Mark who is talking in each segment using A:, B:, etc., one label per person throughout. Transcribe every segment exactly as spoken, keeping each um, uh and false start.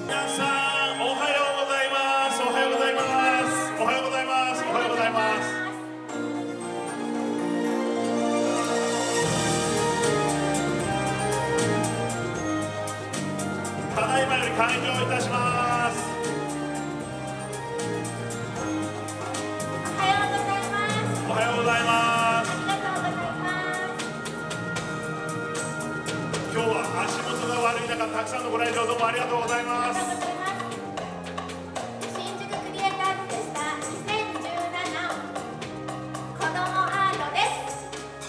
A: 皆さんおはようございます。おはようございます。おはようございます。おはようございます。ただいまより開場いたします。
B: おはようございます。
A: おはようございます。
B: ありがとうございます。
A: 今日は足元が悪い中、たくさんのご来場どうもありがとうございます。
B: ありがとうございます。新宿クリエイターズフェスタにせんじゅうなな子どもアートです。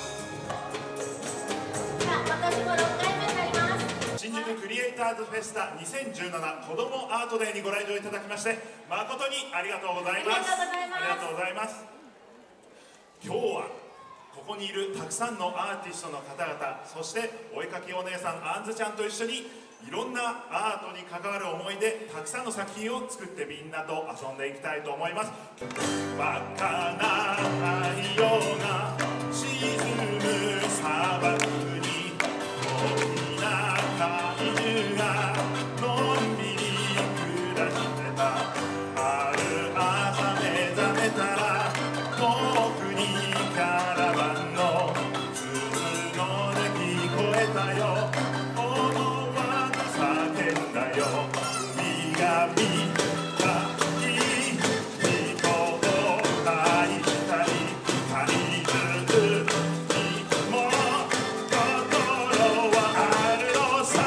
B: さあ、今年もろっかいめになります。
A: 新宿クリエイターズフェスタにせんじゅうなな子どもアートデーにご来場いただきまして誠にありがとうございます。
B: ありがとうございます。
A: ありがとうございます。今日はここにいるたくさんのアーティストの方々、そしてお絵かきお姉さんあんずちゃんと一緒にいろんなアートに関わる思いでたくさんの作品を作ってみんなと遊んでいきたいと思います。バカな太陽が沈む砂漠に大きなカエルがのんびり暮らしてた。ある朝目覚めたら遠くにキャラバンの鈴の音聞こえたよ。思わず叫んだよ。海が見たい人を愛したい大切にも心はあるのさ。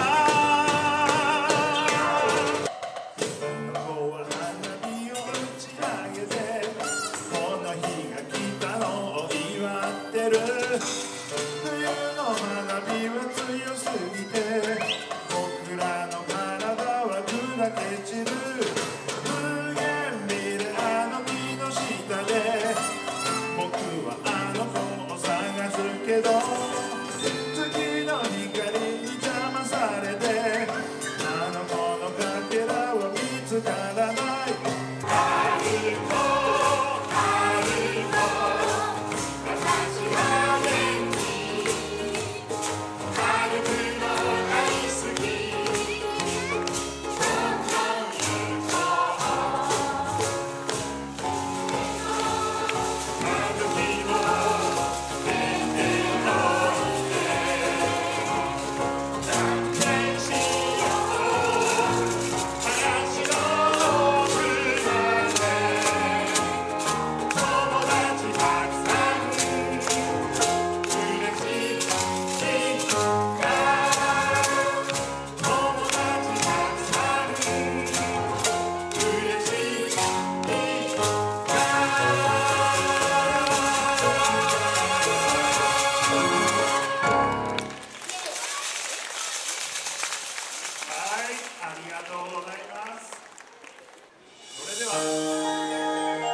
A: この子は花火を打ち上げてこの日が来たのを祝ってる。冬の花火は強すぎて僕らの体は砕け散る。無限美であの木の下で僕はあの子を探すけど月の光に邪魔されてあの子のかけらは見つからない。ある子ある子私は元気歩くの大好きどんどん行こう。歩きも出ておいで断念しよう。話の奥まで友達たくさん嬉しいから友達たくさん嬉しいからはい、ありがとうございます。それでは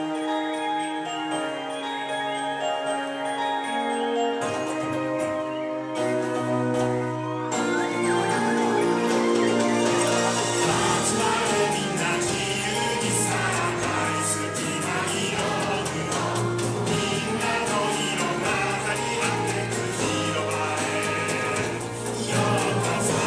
A: 集まれみんな自由にさ大好きな色をみんなの色が張り合ってく広場へようこそ。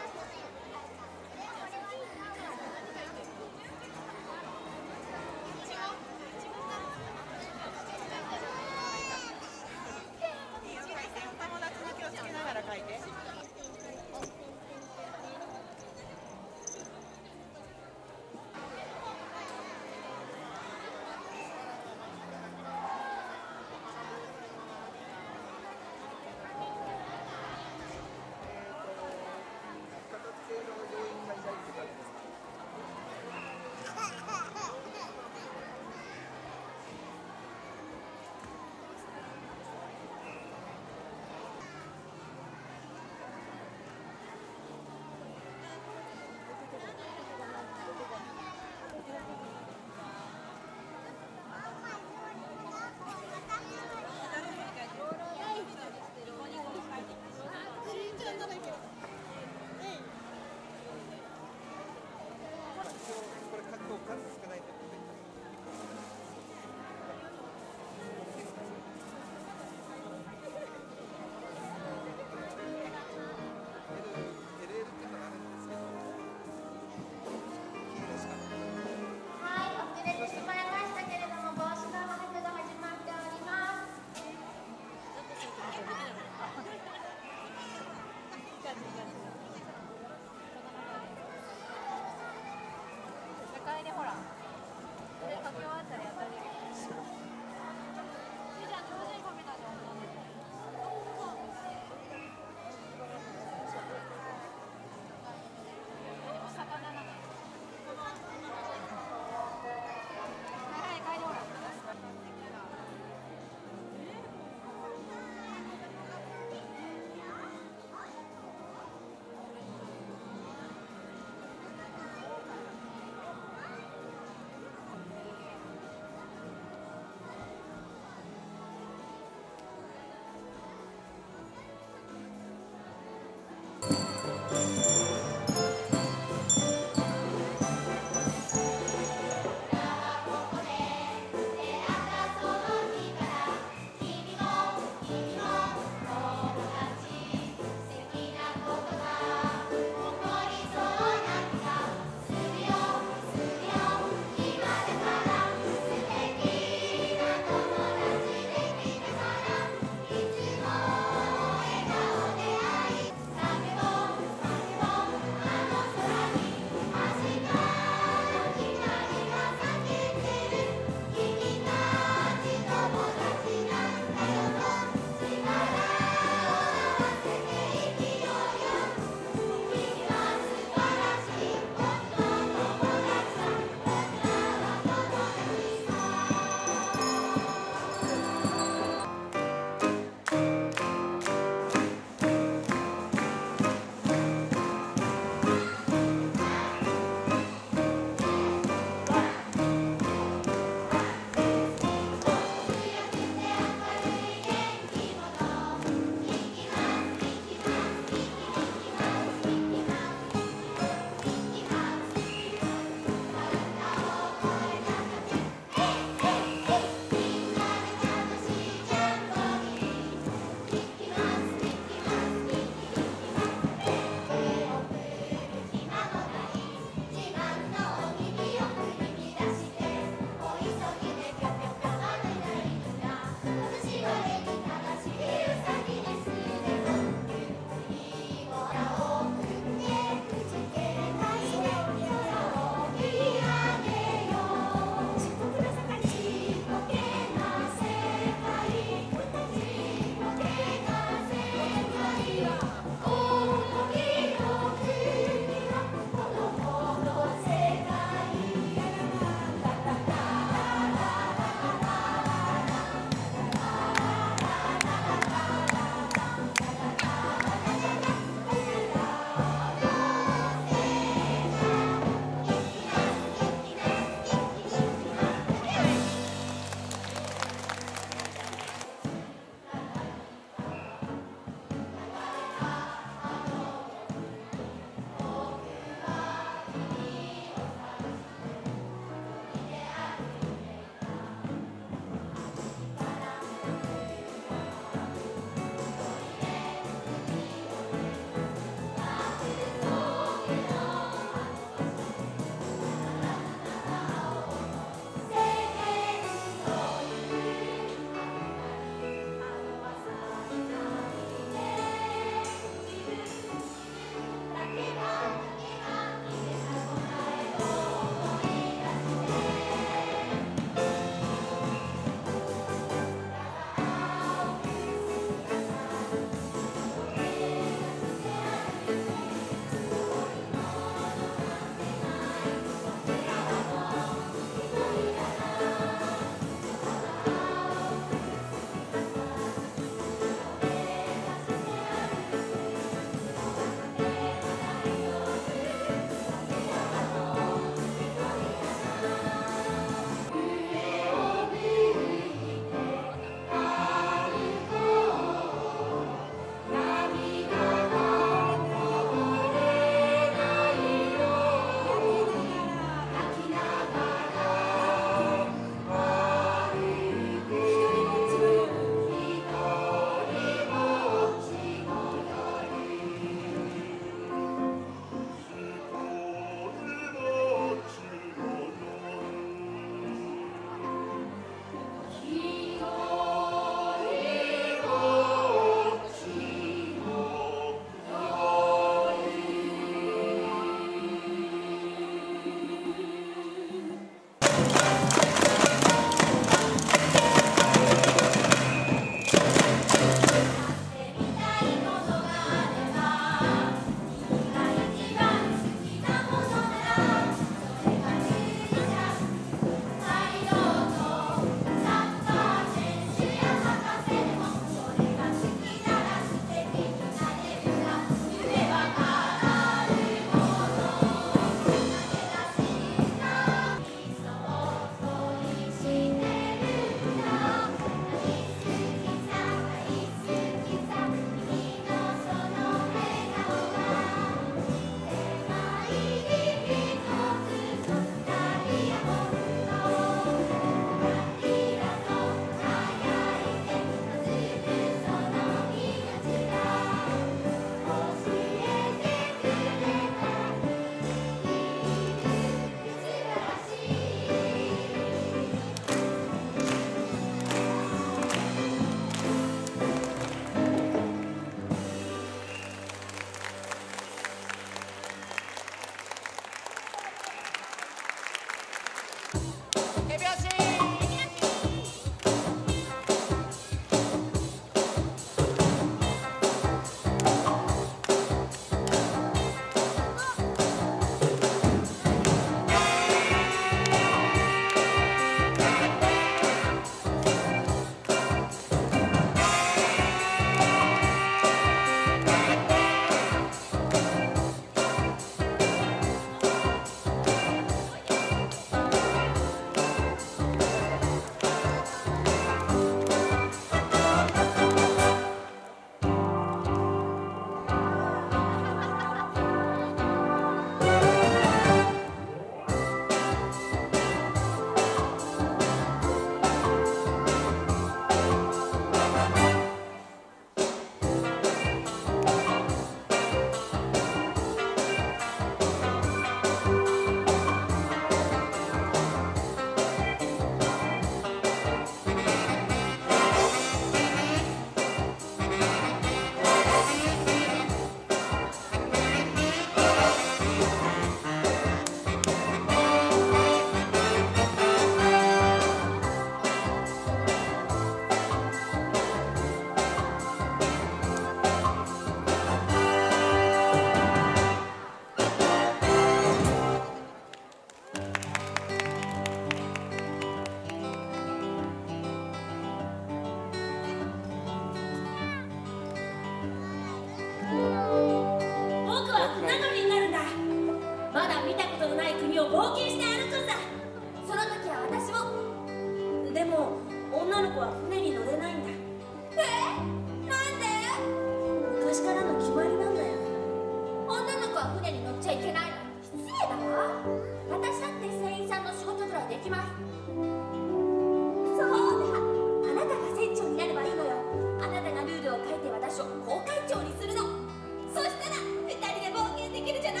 B: は船に乗っちゃいけないの。失礼だわ。私だって船員さんの仕事ぐらいできます。そうだ、あなたが船長になればいいのよ。あなたがルールを書いて私を航海長にするの。そしたら二人で冒険できるじゃない。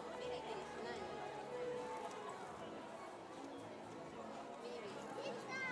C: できた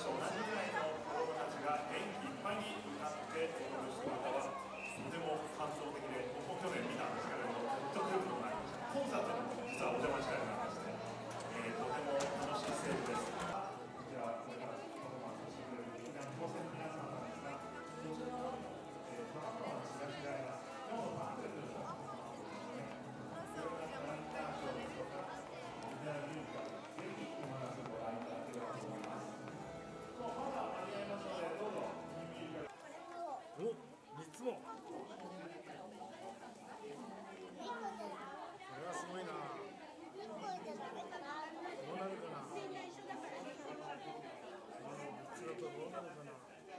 A: と同じぐらいの子供たちが元気いっぱいに歌って踊る姿はとても感動的で、僕も去年見たんですけれども、グッとくるものがありました。コンサートにも実はお邪魔したりなんかして、えー、とても楽しいステージです。こちらこれからパフォーマンスをしてくれる劇団高専の皆さんなんですが、こちらの、えー、パフォーマンスが違います。今日のバンドルの
C: お、みっつも。これはすごいな。どうなるかな。みっつだとどうなるかな。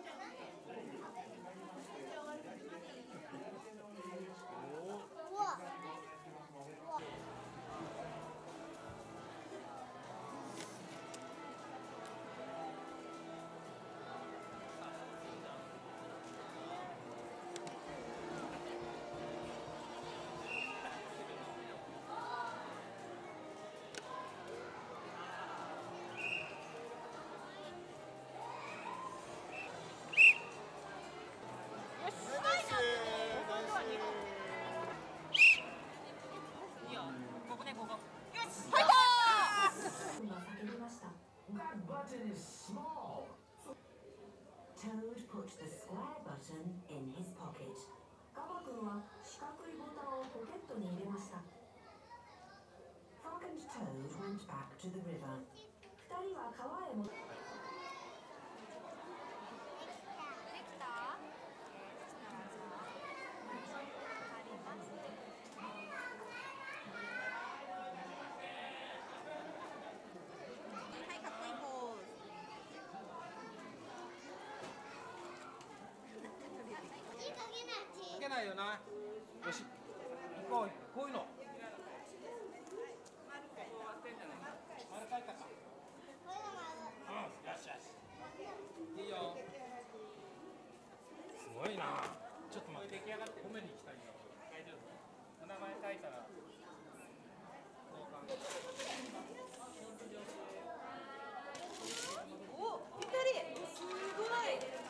D: Toad put the square button in his pocket. ガバ君は四角いボタンをポケットに入れました。Frog and Toad went back to the river. 二人は川へ戻って
C: いけないよな。よし、行こう、こういうの。丸書いたか。うん、よしよし。いいよ。すごいな。ちょっと待って。出来上がって褒めに行きたいよ。大丈夫。お名前書いたら。
E: お、ぴったり。すごい。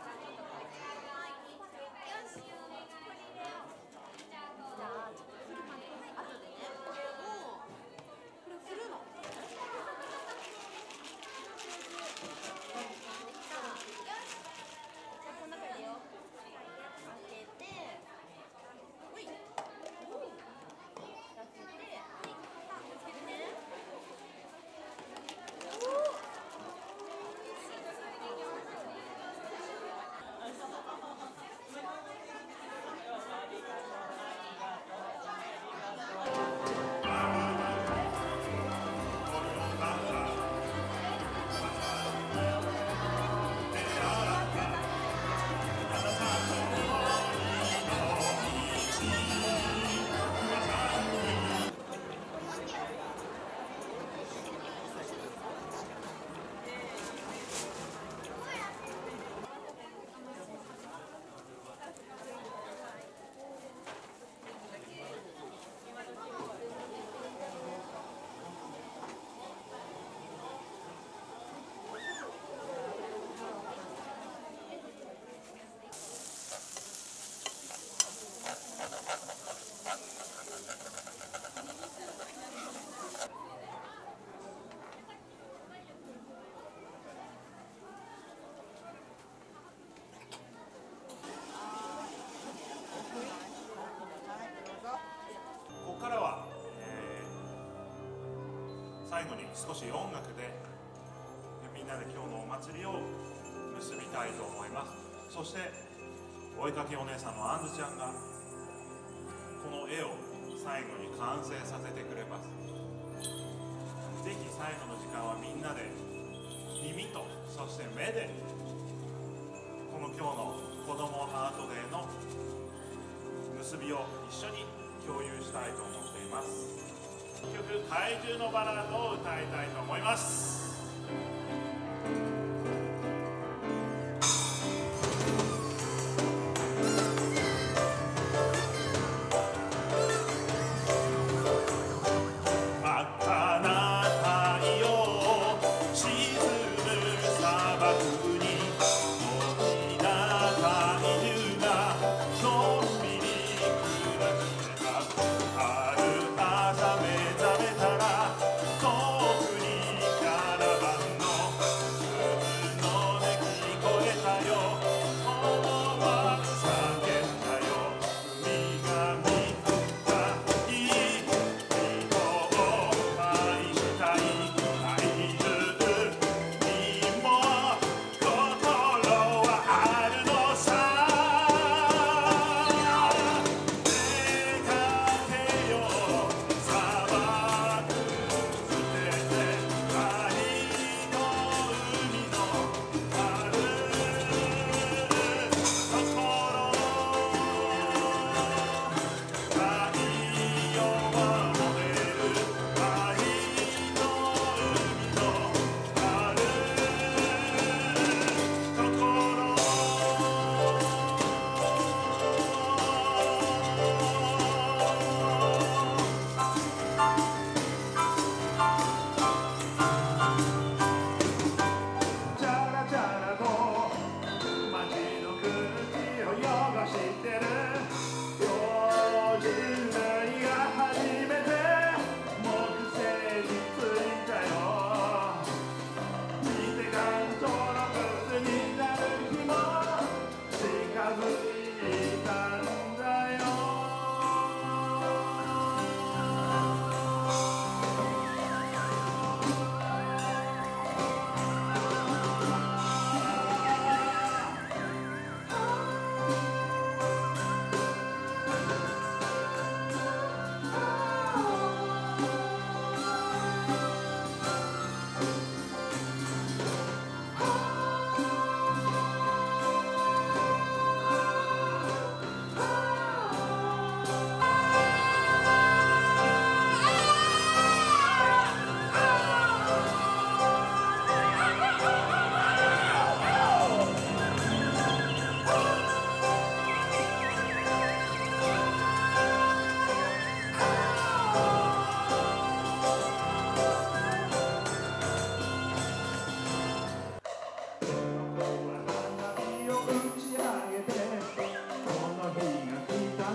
A: ここからは、えー、最後に少し音楽でみんなで今日のお祭りを結びたいと思います。そしてお絵かきお姉さんのあんずちゃんがこの絵を最後に完成させてくれます。ぜひ最後の時間はみんなで耳とそして目でこの今日の子どもアートデーの結びを一緒に共有したいと思っています。一曲怪獣のバラードを歌いたいと思います。真っ赤な太陽沈む砂漠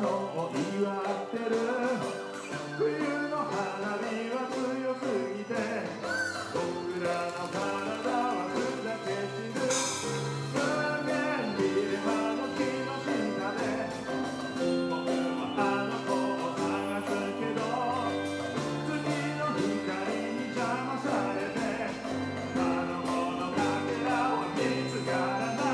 F: ことを祝ってる。冬の花火は強すぎて僕らの体は砕け散る。数年見ればの木の下で僕はあの子を探すけど月の光に邪魔されてあの子のかけらは見つからない。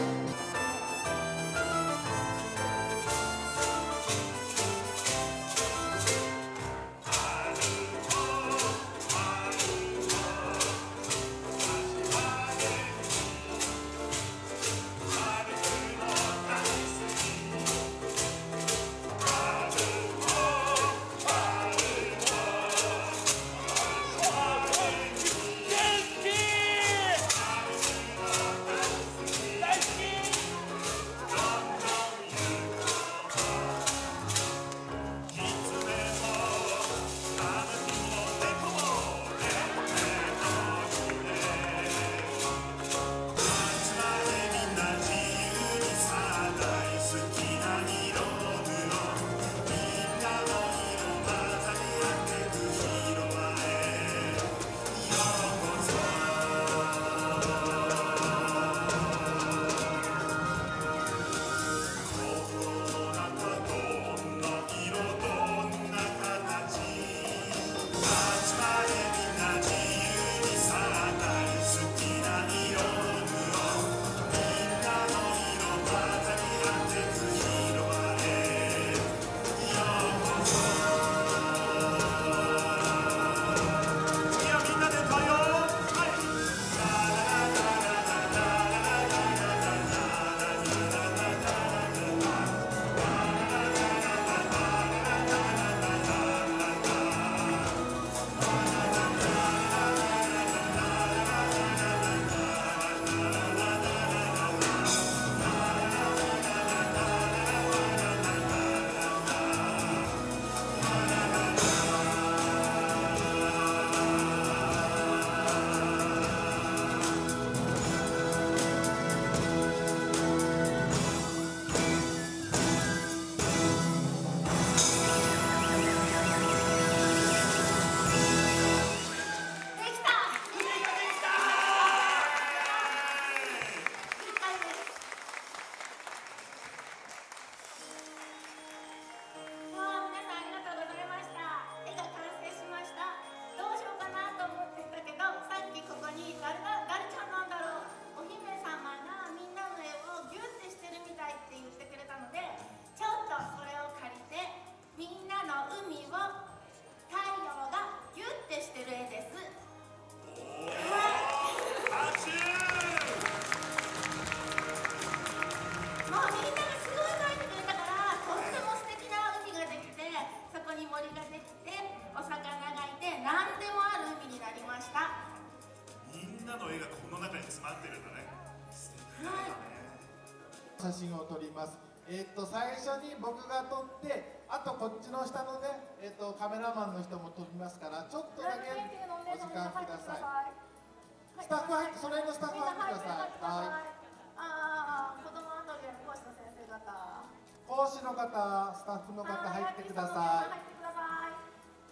G: 写真を撮ります。えっと最初に僕が撮って、あとこっちの下のね、えっとカメラマンの人も撮りますから、ちょっとだけお時間ください。スタッフ入って、それのスタッフ入ってください。はい。
B: ああ、子供アトリエの講師の先生方。
G: 講師の方、スタッフの方入ってください。
B: 入ってください。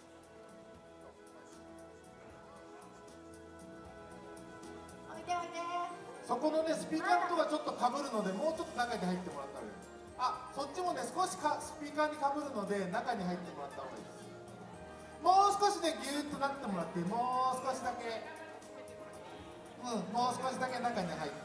B: おいでおいで。
G: そこのねスピーカーとかちょっとかぶるので、もうちょっと中に入ってもらった方がいいです。あ、そっちもね少しかスピーカーにかぶるので中に入ってもらった方がいいです。もう少しねギューッとなってもらって、もう少しだけ、うん、もう少しだけ中に入って。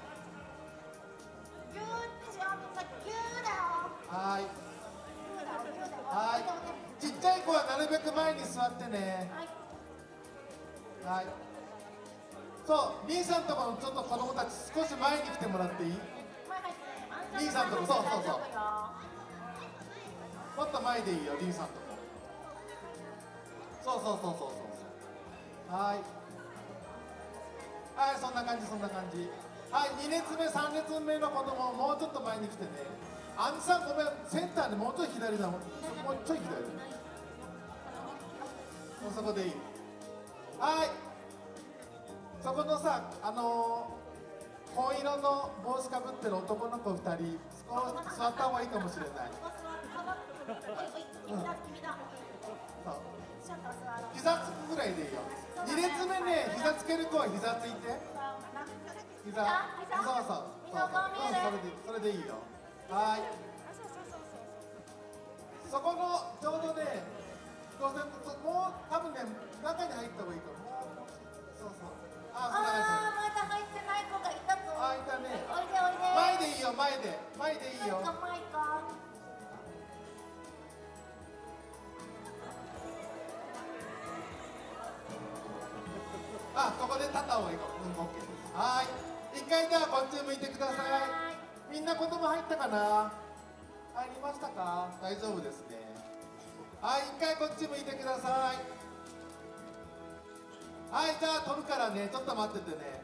B: ギューってしよう。ギューだよ。
G: はい。
B: ギューだよ。ギューだよ。
G: はい。ちっちゃい子はなるべく前に座ってね。はい。はい。そう、兄さんとこのちょっと子供たち少し前に来てもらっていい？兄さんとこ、そうそうそう。もっと前でいいよ、兄さんとこ。そうそうそうそうそう。はい。はい、そんな感じ、そんな感じ。はい、に列目、さん列目の子供もうちょっと前に来てね。アンジさんごめん、センターでもうちょい左だもん。もうちょい左。もうそこでいい。はい。そこのさ、あのー、紺色の帽子かぶってる男の子ふたり、少し座った方がいいかもしれない。 つける子は膝ついて。膝。そうそう。そうそれでそれでいいよ。はい。そこのちょうどね、もう多分ね中に入った方がいいかも。そうそう。あ、そんな感じ。
B: ああ、まだ入ってない子がいたぞ。
G: あ、いたね。
B: おいでおいで。
G: 前でいいよ、前で。前でいいよ。
B: 前か前か。
G: あ、ここで立った方がいいかも。うん、オッケー。はい。一回じゃあこっち向いてください。みんな言葉入ったかな。入りましたか。大丈夫ですね。はい、一回こっち向いてください。はい、じゃあ撮るからね、ちょっと待っててね。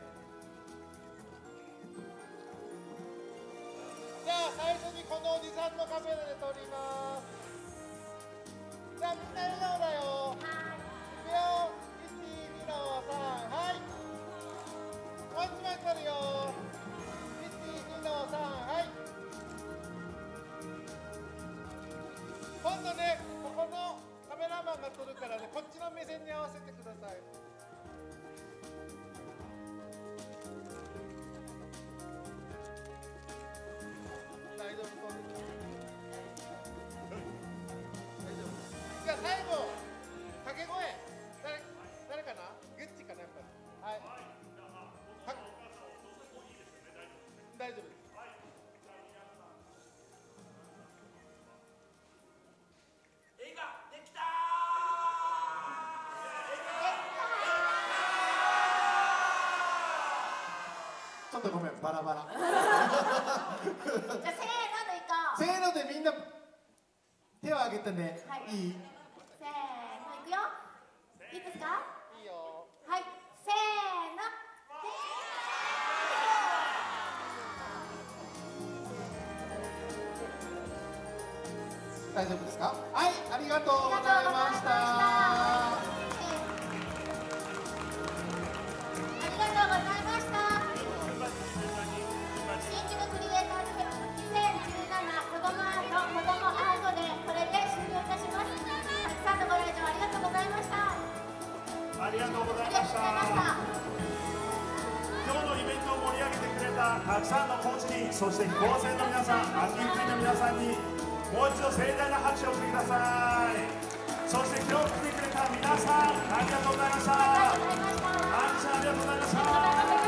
G: じゃあ最初にこのおじさんのカメラで撮ります。じゃあみんな笑顔だよ。いくよ。いち、にのさん、はい。もう一枚撮るよ。いち、にのさん、はい。今度ね、ここのカメラマンが撮るからね、こっちの目線に合わせてください。大丈夫そうですか。大丈夫。じゃあ最後、掛け声。誰、誰かな。グッチかな、やっぱり。はい。大丈夫です。
C: 絵ができた
G: ちょっとごめん、バラバラ。
B: じゃあせーのでいこう。
G: せーのでみんな手を挙げてね。
B: はい。
G: いい？
B: せーのいくよ。いいですか？
G: いいよ。
B: はい。せーの。
G: 大丈夫ですか？はい、ありがとうございました。
B: ありがとうございました。新宿クリエイターズにせんじゅうなな子供アート子供アートでこれで終了いたします。たくさんのご来場ありがとうございました。
A: ありがとうございまし
B: ありがとうございました
A: た。今日のイベントを盛り上げてくれたたくさんのコーチに、そして高専の皆さん、秋福井の皆さんにもう一度盛大な拍手を送ってください。そして今日来てくれた皆さん、ありがとうございました。
B: ありがとうございました。
A: アンちゃん、ありがとうございました。
B: ありがとうございました。